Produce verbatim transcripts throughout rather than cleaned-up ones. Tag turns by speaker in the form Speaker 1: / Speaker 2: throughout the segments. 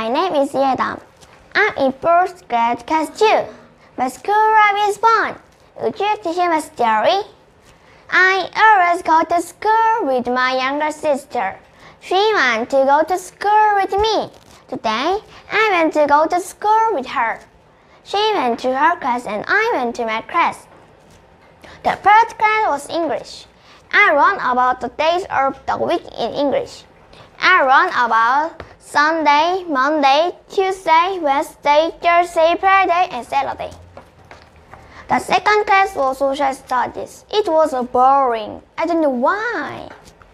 Speaker 1: my name is Yedam. I'm in first grade class two. My school life is fun. Would you like to hear my story? I always go to school with my younger sister. She went to go to school with me. Today, I went to go to school with her. She went to her class and I went to my class. The first class was English. I learned about the days of the week in English. I learned about Sunday, Monday, Tuesday, Wednesday, Thursday, Friday, and Saturday. The second class was Social Studies. It was boring. I don't know why.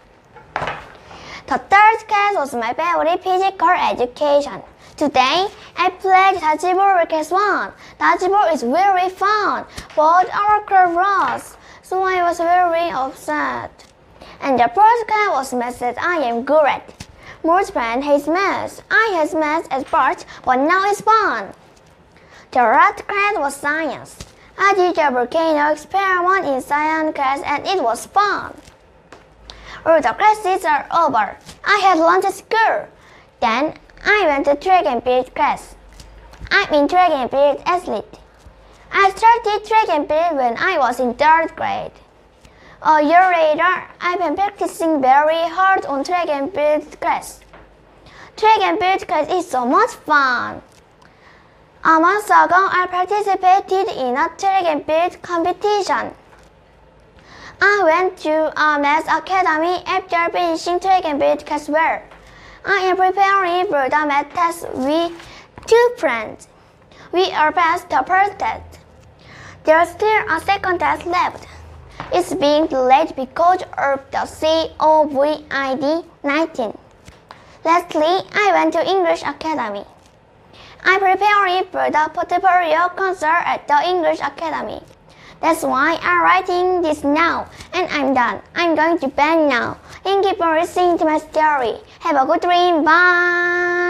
Speaker 1: The third class was my favorite physical education. Today, I played dodgeball with class one. Dodgeball is very fun, but our club lost, so I was very upset. And the fourth class was math that I am good at. Most friends hate math. I hate math at first, but now it's fun. The last class was science. I did a volcano experiment in science class and it was fun. All the classes are over. I had lunch at school. Then I went to track and field class. I'm in track and field athlete. I started track and field when I was in third grade. A year later, I've been practicing very hard on track and field class. Track and field class is so much fun. A month ago, I participated in a track and field competition. I went to a math academy after finishing track and field class well. I am preparing for the math test with two friends. We are past the first test. There is still a second test left. It's being delayed because of the COVID nineteen. Lastly, I went to English Academy. I'm preparing for the portfolio concert at the English Academy. That's why I'm writing this now, and I'm done. I'm going to bed now. Thank you for listening to my story. Have a good dream. Bye.